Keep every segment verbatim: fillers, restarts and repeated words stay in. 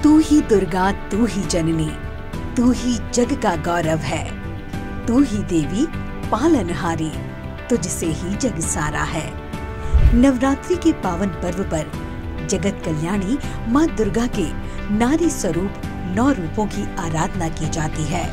तू ही दुर्गा, तू ही जननी, तू ही जग का गौरव है। तू ही देवी पालनहारी, तुझसे ही जग सारा है। नवरात्रि के पावन पर्व पर जगत कल्याणी माँ दुर्गा के नारी स्वरूप नौ रूपों की आराधना की जाती है।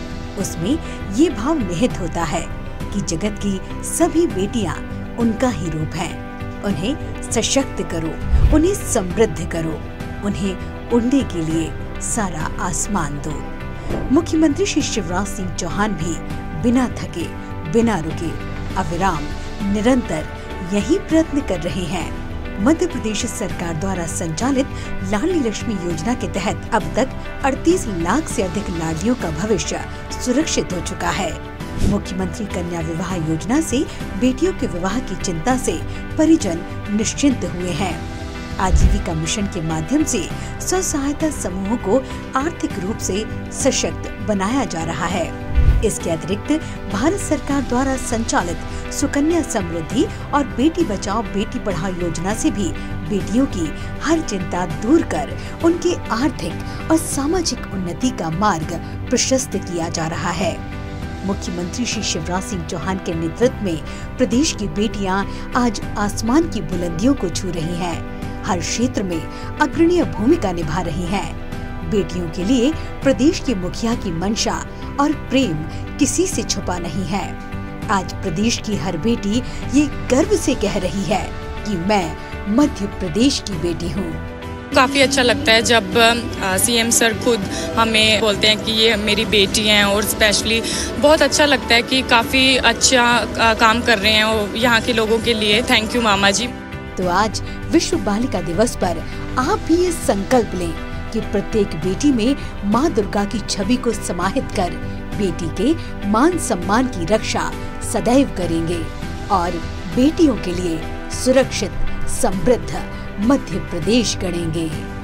उसमें ये भाव निहित होता है कि जगत की सभी बेटियां उनका ही रूप हैं। उन्हें सशक्त करो, उन्हें समृद्ध करो, उन्हें उड़ने के लिए सारा आसमान दो। मुख्यमंत्री श्री शिवराज सिंह चौहान भी बिना थके, बिना रुके, अविराम, निरंतर यही प्रयत्न कर रहे हैं। मध्य प्रदेश सरकार द्वारा संचालित लाडली लक्ष्मी योजना के तहत अब तक अड़तीस लाख से अधिक लाडलियों का भविष्य सुरक्षित हो चुका है। मुख्यमंत्री कन्या विवाह योजना से बेटियों के विवाह की चिंता से परिजन निश्चिंत हुए हैं। आजीविका मिशन के माध्यम से स्व सहायता समूहों को आर्थिक रूप से सशक्त बनाया जा रहा है। इसके अतिरिक्त भारत सरकार द्वारा संचालित सुकन्या समृद्धि और बेटी बचाओ बेटी पढ़ाओ योजना से भी बेटियों की हर चिंता दूर कर उनके आर्थिक और सामाजिक उन्नति का मार्ग प्रशस्त किया जा रहा है। मुख्यमंत्री श्री शिवराज सिंह चौहान के नेतृत्व में प्रदेश की बेटियां आज आसमान की बुलंदियों को छू रही हैं। हर क्षेत्र में अग्रणीय भूमिका निभा रही हैं। बेटियों के लिए प्रदेश के मुखिया की मंशा और प्रेम किसी से छुपा नहीं है। आज प्रदेश की हर बेटी ये गर्व से कह रही है कि मैं मध्य प्रदेश की बेटी हूँ। काफ़ी अच्छा लगता है जब सीएम सर खुद हमें बोलते हैं कि ये मेरी बेटी हैं, और स्पेशली बहुत अच्छा लगता है कि काफ़ी अच्छा आ, काम कर रहे हैं और यहाँ के लोगों के लिए। थैंक यू मामा जी। तो आज विश्व बालिका दिवस पर आप भी ये संकल्प लें कि प्रत्येक बेटी में माँ दुर्गा की छवि को समाहित कर बेटी के मान सम्मान की रक्षा सदैव करेंगे और बेटियों के लिए सुरक्षित समृद्ध मध्य प्रदेश गढ़ेंगे।